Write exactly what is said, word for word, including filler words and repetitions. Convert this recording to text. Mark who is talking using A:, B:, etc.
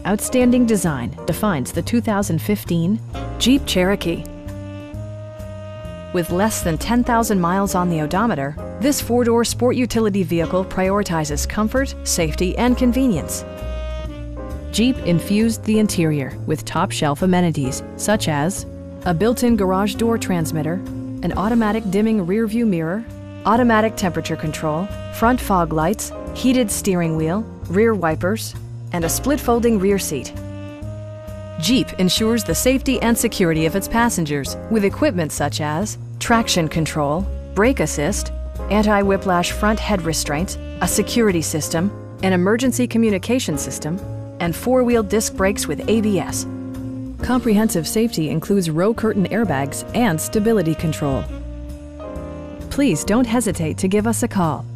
A: Outstanding design defines the two thousand fifteen Jeep Cherokee. With less than ten thousand miles on the odometer, this four-door sport utility vehicle prioritizes comfort, safety, and convenience. Jeep infused the interior with top-shelf amenities such as a built-in garage door transmitter, an automatic dimming rear-view mirror, automatic temperature control, front fog lights, heated steering wheel, rear wipers, and a split-folding rear seat. Jeep ensures the safety and security of its passengers with equipment such as traction control, brake assist, anti-whiplash front head restraints, a security system, an emergency communication system, and four-wheel disc brakes with A B S. Comprehensive safety includes row curtain airbags and stability control. Please don't hesitate to give us a call.